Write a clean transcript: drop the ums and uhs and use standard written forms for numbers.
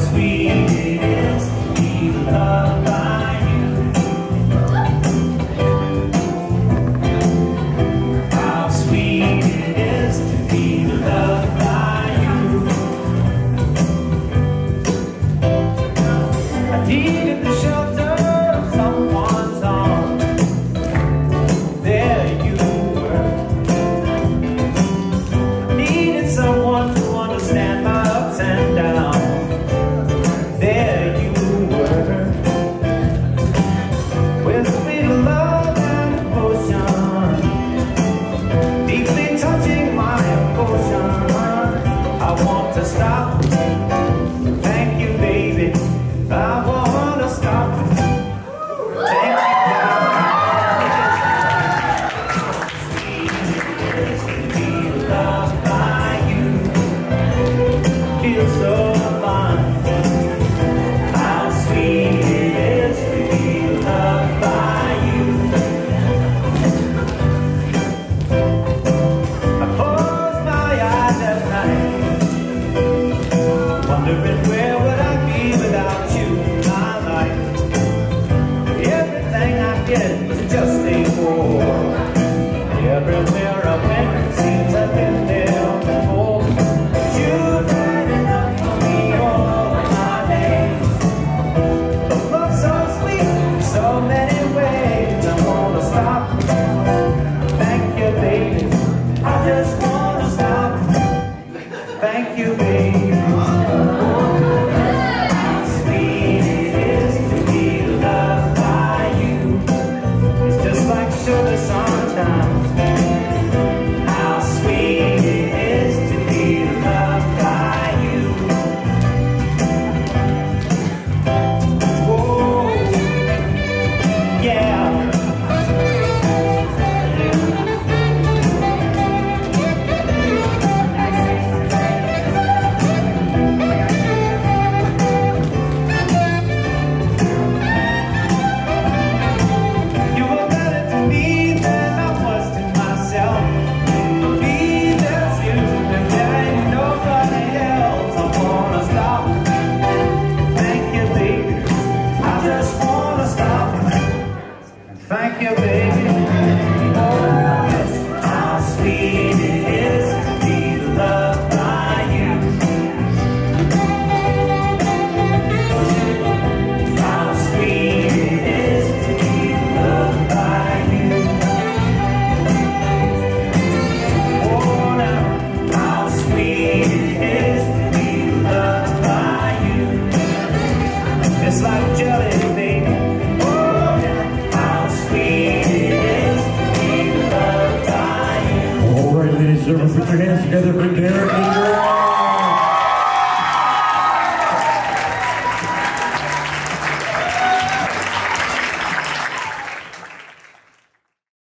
sweet it is to be loved by you. How sweet it is to be loved by you. I needed the shelter of someone's arms. There you were. I needed someone to understand my ups and downs. There you were. With sweet love and devotion, deeply touching my emotion. I want to stop. Thank you, baby. I want to stop. Thank you, sweet it is to be loved by you. Feels so fine. How sweet it is to be loved by you. I close my eyes at night, wondering where would I be without you in my life. Everything I get is just a war. Everywhere I went, it seems I've been there before. You've had enough for me all of my days. The love's so sweet in so many ways. I wanna stop. Thank you, baby. I just wanna stop. Thank you, baby. How sweet it is to be loved by you. It's just like sugar sometimes. How sweet it is to be loved by you. Oh, yeah. You were better to me than I was to myself. Believe there's you and there ain't nobody else. I wanna stop. Thank you, baby. I just wanna stop. Thank you, baby. Oh, yes. How sweet it is to be loved by you. How sweet it is to be loved by you. Oh, now, how sweet it is to be loved by you. It's like jelly, baby. Oh, yeah. How sweet it is to be loved by you. All right, ladies and gentlemen, put your hands together for Derek and Groom.